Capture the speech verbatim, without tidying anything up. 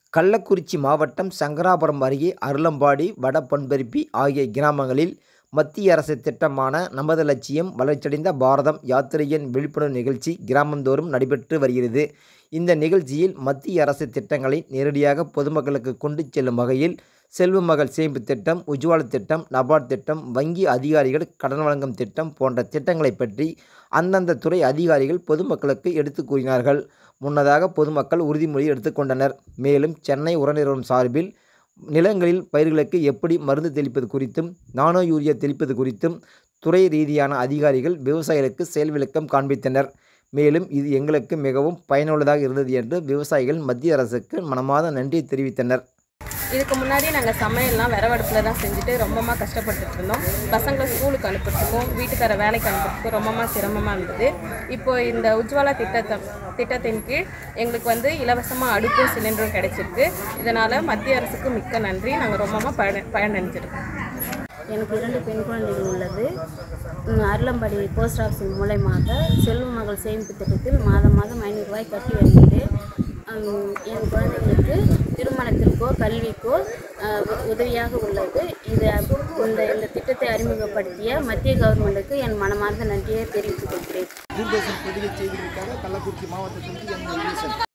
கள்ளக்குறிச்சி மாவட்டம் சங்கராபுரம் அருகே அருளம்பாடி, வடபொன்பருப்பி ஆகிய கிராமங்களில் மத்திய அரசு திட்டமான நமது லட்சியம் வளர்ச்சியடைந்த பாரதம் யாத்திரையின் விழிப்புணர்வு நிகழ்ச்சி கிராமந்தோறும் நடைபெற்று வருகிறது. இந்த நிகழ்ச்சியில் மத்திய அரசு திட்டங்களை நேரடியாக பொதுமக்களுக்கு கொண்டு செல்லும் வகையில் செல்வ மகள் சேமிப்பு திட்டம், உஜ்வாலா திட்டம், நபார்டு திட்டம், வங்கி அதிகாரிகள் கடன் வழங்கும் திட்டம் போன்ற திட்டங்களை பற்றி அந்தந்த துறை அதிகாரிகள் பொதுமக்களுக்கு எடுத்து கூறினார்கள். முன்னதாக பொதுமக்கள் உறுதிமொழி எடுத்துக்கொண்டனர். மேலும் சென்னை உர நிறுவனம் சார்பில் நிலங்களில் பயிர்களுக்கு எப்படி மருந்து தெளிப்பது குறித்தும், நானோ யூரியா தெளிப்பது குறித்தும் துறை ரீதியான அதிகாரிகள் விவசாயிகளுக்கு செயல் விளக்கம் காண்பித்தனர். மேலும் இது எங்களுக்கு மிகவும் பயனுள்ளதாக இருந்தது என்று விவசாயிகள் மத்திய அரசுக்கு மனமார்ந்த நன்றி தெரிவித்தனர். இதுக்கு முன்னாடி நாங்கள் சமையல்லாம் விறவடுப்பில் தான் செஞ்சுட்டு ரொம்பமாக கஷ்டப்பட்டுட்டு இருந்தோம். பசங்களை ஸ்கூலுக்கு அனுப்புறதுக்கும் வீட்டுக்கார வேலைக்கு அனுப்புறதுக்கும் ரொம்பமாக சிரமமாக இருந்தது. இப்போ இந்த உஜ்வாலா திட்டத்தை திட்டத்தின் கீழ் எங்களுக்கு வந்து இலவசமாக அடுப்பும் சிலிண்டரும் கிடைச்சிருக்கு. இதனால் மத்திய அரசுக்கு மிக்க நன்றி. நாங்கள் ரொம்பமாக பயன் பயனடைஞ்சிருக்கோம். எனக்கு இரண்டு பெண் குழந்தைகள் உள்ளது. அருளம்பாடி போஸ்ட் ஆஃபீஸ் மூலமாக செல்வ மகள் சேமிப்பு திட்டத்தில் மாதம் மாதம் ஐநூறு ரூபாய் கட்டி வருகிறேன். என் குழந்தைகளுக்கு திருமணத்திற்கோ கல்விக்கோ உதவியாக உள்ளது. இது இந்த இந்த திட்டத்தை அறிமுகப்படுத்திய மத்திய கவர்மெண்ட்டுக்கு என் மனமார்ந்த நன்றியை தெரிவித்துக் கொள்கிறேன். தூர்தர்ஷன் பதிவு செய்திருக்காங்க. கள்ளக்குறிச்சி மாவட்டத்திற்கு